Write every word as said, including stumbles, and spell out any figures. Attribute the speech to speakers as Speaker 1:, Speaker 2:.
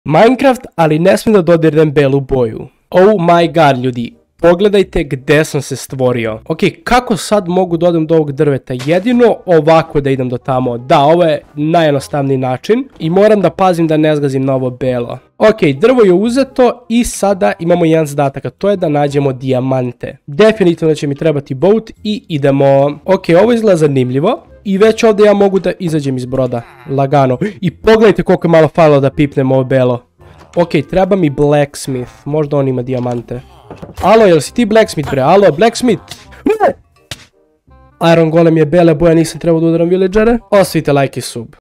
Speaker 1: Minecraft, ali ne smijem da dodirnem belu boju. Oh my god, ljudi. Pogledajte gde sam se stvorio. Ok, kako sad mogu da odem do ovog drveta? Jedino ovako da idem do tamo. Da, ovo je najjednostavniji način. I moram da pazim da ne zgazim na ovo belo. Ok, drvo je uzeto i sada imamo jedan zadatak, a to je da nađemo dijamante. Definitivno će mi trebati boat i idemo. Ok, ovo izgleda zanimljivo. I već ovdje ja mogu da izađem iz broda. Lagano. I pogledajte koliko je malo falilo da pipnem ovo belo. Ok, treba mi blacksmith. Možda on ima dijamante. Alo, jel si ti blacksmith, bre? Alo, blacksmith? Iron golem je bele boje, nisam trebao da udaram villagere. Osvite like i sub.